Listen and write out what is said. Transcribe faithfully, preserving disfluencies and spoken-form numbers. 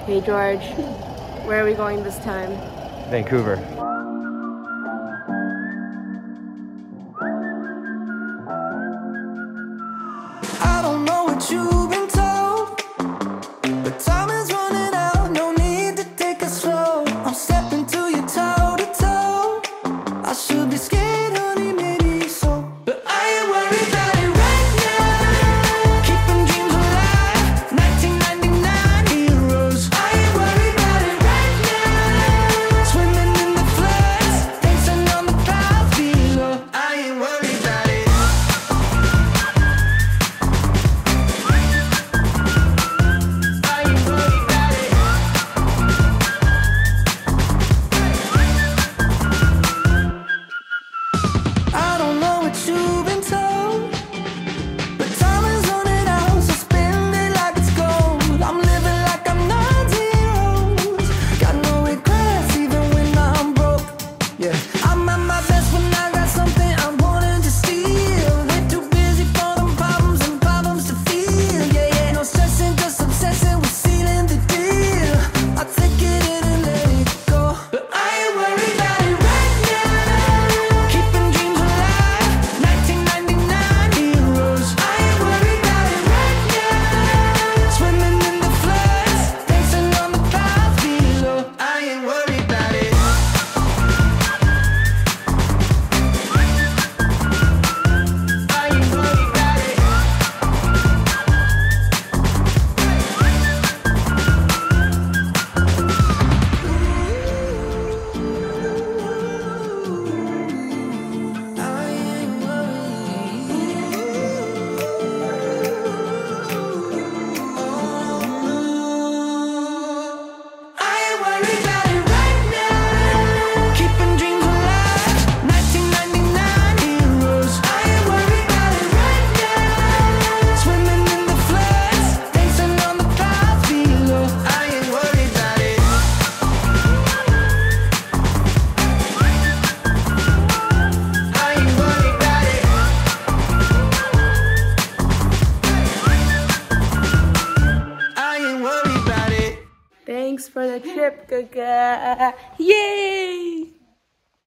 Hey George, where are we going this time? Vancouver. I don't know what you've been told, but time is running out, no need to take it slow. I'm stepping to you toe to toe. I should be scared, honey, maybe so, but I ain't worried about it right now. Keeping dreams alive, nineteen ninety-nine heroes. I ain't worried about it right now. Swimming in the floods, dancing on the clouds below. I ain't worried about it. I don't know what you've been told, but time is running out, so spend it like it's gold. I'm living like I'm nine zeros, got no regrets even when I'm broke. Yeah, I'm at my best when I got something I'm wanting to steal. Way too busy for them problems and problems to feel. Yeah, yeah, no stressing, just obsessing with sealing the deal. I take it in and let it go, but I ain't worried about it right now. Keeping dreams alive, nineteen ninety-nine heroes. I ain't worried about it right now. Swimming in the floods, dancing on the clouds below. I ain't worried about it. I ain't worried about it. I ain't worried about it right now. Keeping dreams alive, nineteen ninety-nine heroes. I ain't worried about it right now. Swimming in the floods, dancing on the clouds below. I ain't worried about it. I ain't worried about it. I ain't worried about it. Thanks for the trip, Gaga. Yay!